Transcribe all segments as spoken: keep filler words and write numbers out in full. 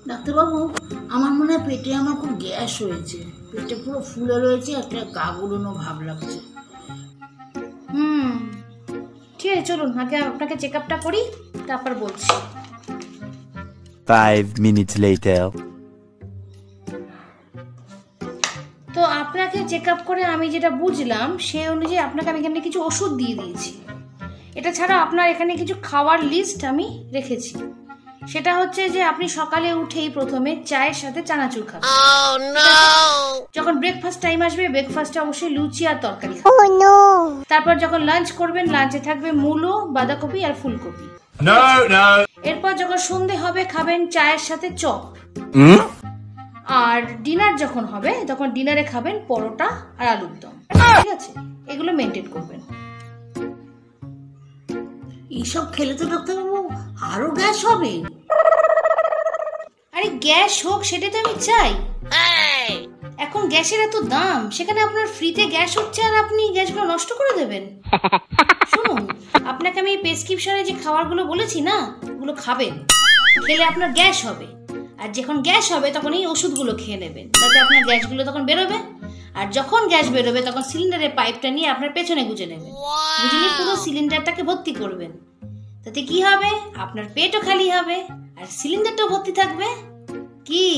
ডাক্তারবাবু, আমার মনে হয় পেটে আমার খুব গ্যাস হয়েছে, পেটে পুরো ফুলে রয়েছে, একটা গা গুলোনো ভাব লাগছে। হুম ঠিক আছে, চলুন আগে আপনাকে চেক আপটা করি, তারপর বলছি। Five minutes later. তো আপনাকে চেক আপ করে আমি যেটা বুঝলাম সে অনুযায়ী আপনাকে আমি এখানে কিছু ওষুধ দিয়ে দিয়েছি। এটা ছাড়া আপনার এখানে কিছু খাওয়ার লিস্ট আমি রেখেছি। সেটা হচ্ছে যে আপনি সকালে উঠেই প্রথমে চায়ের সাথে চানাচুর খাবেন। যখন ব্রেকফাস্ট টাইম আসবে ব্রেকফাস্টে অবশ্যই লুচি আর তরকারি খাবেন। তারপর যখন লাঞ্চ করবেন লাঞ্চে থাকবে মূলো, বাঁধাকপি আর ফুলকপি। এরপর যখন সন্ধে হবে খাবেন চায়ের সাথে চপ। আর ডিনার যখন হবে তখন ডিনারে খাবেন পরোটা আর আলুর দম। ঠিক আছে, এগুলো মেনটেন করবেন। এইসব খেলে তো ডাক্তারবাবু আরো গ্যাস হবে। আরে গ্যাস হোক সেটা তো আমি চাই। এখন গ্যাসের এত দাম, সেখানে আপনার ফ্রিতে গ্যাস হচ্ছে আর আপনি গ্যাসগুলো নষ্ট করে দেবেন। শুনুন, আপনাকে আমি প্রেসক্রিপশনে যে খাবারগুলো বলেছি না, ওগুলো খাবেন, খেলে আপনার গ্যাস হবে। আর যখন গ্যাস হবে তখন এই ওষুধগুলো খেয়ে নেবেন, তাতে আপনার গ্যাসগুলো তখন বেরোবে। আর যখন গ্যাস বেরোবে তখন সিলিন্ডারের পাইপটা নিয়ে আপনার পেছনে গুজে নেবেন, গুজে নিয়ে পুরো সিলিন্ডারটাকে ভর্তি করবেন। তাতে কি হবে, আপনার পেটও খালি হবে আর সিলিন্ডারটাও ভর্তি থাকবে। কি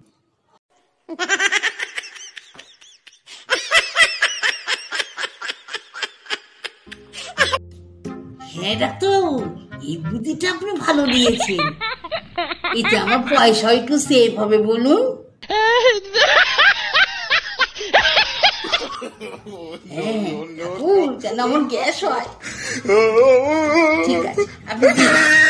হ্যাঁ ডাক্তারবাবু, এই বুদ্ধিটা আপনি ভালো দিয়েছেন। এতে আমার পয়সাও একটু সেভ হবে বলুন। হ্যাঁ, যেন আমার গ্যাস হয়। ঠিক আছে, আপনি